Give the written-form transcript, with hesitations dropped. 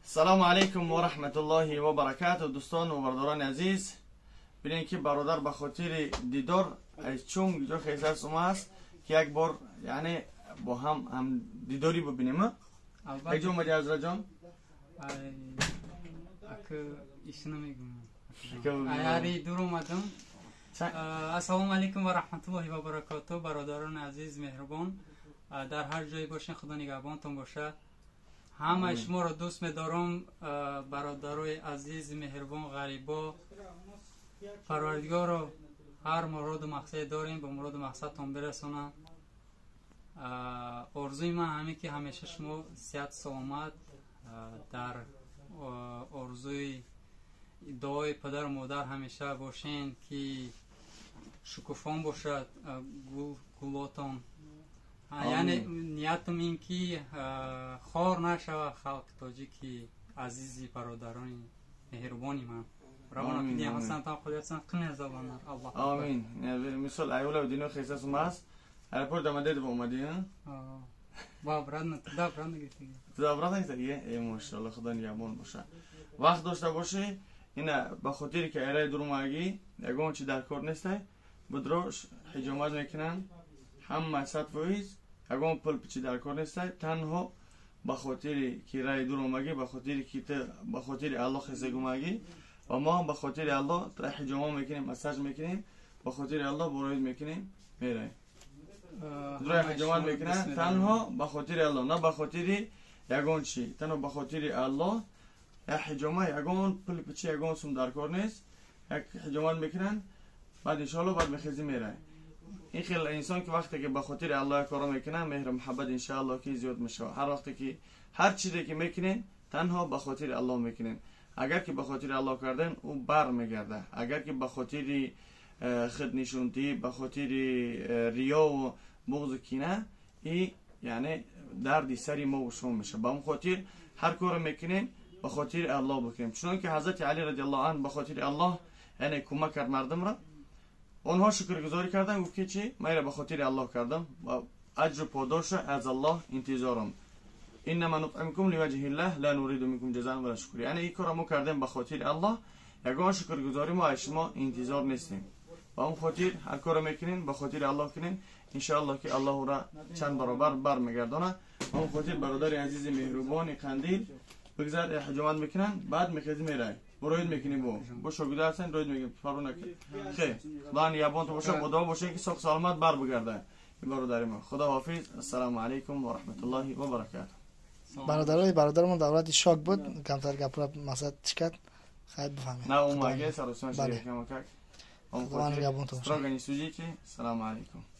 سلام علیکم و رحمت الله و برکاته. دوستان و برادران عزیز، ببینید که برادر به خاطر دیدار از چون جا خیزر سما است که یک بار یعنی با هم دیداری ببینیم. یک جا اومدی حضرت جان؟ اکه ایشنا میگم ایاری دور اومدم. السلام علیکم و رحمت الله و برکاته. برادران عزیز مهربان، در هر جایی باشین خدا نگهبانتون باشه. همه شما را دوست می‌دارم. برادرای عزیز مهربان غریبا، پروردگار هر مراد و مقصد داریم به مراد و مقصدتون برسونه. آرزوی من همین که همیشه شما صحت سلامت در آرزوی دعای پدر و مادر همیشه باشین که شکوفان باشد گلاتون. یعنی نیتم این که خار نشوه خلق تاجیکی عزیزی برادران مهربانی من. ربنا کدیم حسن تا خودتون کنه زبانه الله. آمین. مثال ایولا و دینو خیسه سماس ایرپورت آمده دو اومدی ها؟ با برادن تدا برادن گیتی. تدا برادن گیتی؟ ای ماشاءالله خدا نگهبان باشه. وقت داشته باشی اینا به خاطر که ایرای درومگی یگان چی در کار نیسته بدروش حجامت میکنن هم صد فویز یگان پل چی در کار نیسته تنها به خاطر که رای درومگی به خاطر که به خاطر الله خزگومگی و ما هم به خاطر الله را حجامت میکنیم مساج میکنیم به خاطر الله برایت میکنیم میره درای حجامت میکنن تنها به خاطر الله نه به خاطر یگان چی تنها به خاطر الله. یک حجامه یگان پل پچی یگان سوم در کار نیست یک حجامت میکنن بعد انشاءالله بعد میخیزی میره. این خیلی انسان که وقتی که به خاطر الله کارا میکنن مهر محبت انشاءالله که زیاد میشه. هر وقتی که هر چیزی که میکنین تنها به خاطر الله میکنین. اگر که به خاطر الله کردن او بر میگرده. اگر که به خاطر خود نشونتی به خاطر ریا و بغض کینه این یعنی دردی سری ما و شما میشه. به اون خاطر هر کار میکنین به خاطر الله بکنیم. چون که حضرت علی رضی الله عنه به خاطر الله یعنی کمک کرد مردم را. اونها شکرگزاری کردن گفت که چی من را به خاطر الله کردم و اجر و پاداش از الله انتظارم. انما نطعمکم لوجه الله لا نريد منکم جزاء ولا شکر. یعنی این کارا ما کردیم به خاطر الله یگان شکرگزاری ما از شما انتظار نیستیم. با اون خاطر هر کار میکنین به خاطر الله کنین انشاءالله که الله را چند برابر برمیگردونه. با اون خاطر برادر عزیز مهربان قندیل بگذار حجامت میکنن بعد میخیزی میره برایت میکنیم با شاگرد هستن روید میگیم فرو نکن خیر خدا نگهبان تو باشه. خدا باشه که ساق سلامت بر بگرده این برادر ما. خدا حافظ. السلام علیکم و رحمت الله و برکاته. برادرمون دولت شاک بود کمتر گپرا مقصد چیکت خیر بفهمید. نه اون مگه سر و سر شریک ما کرد. خدا نگهبان تو باشه. استراگانی سوجی که سلام علیکم.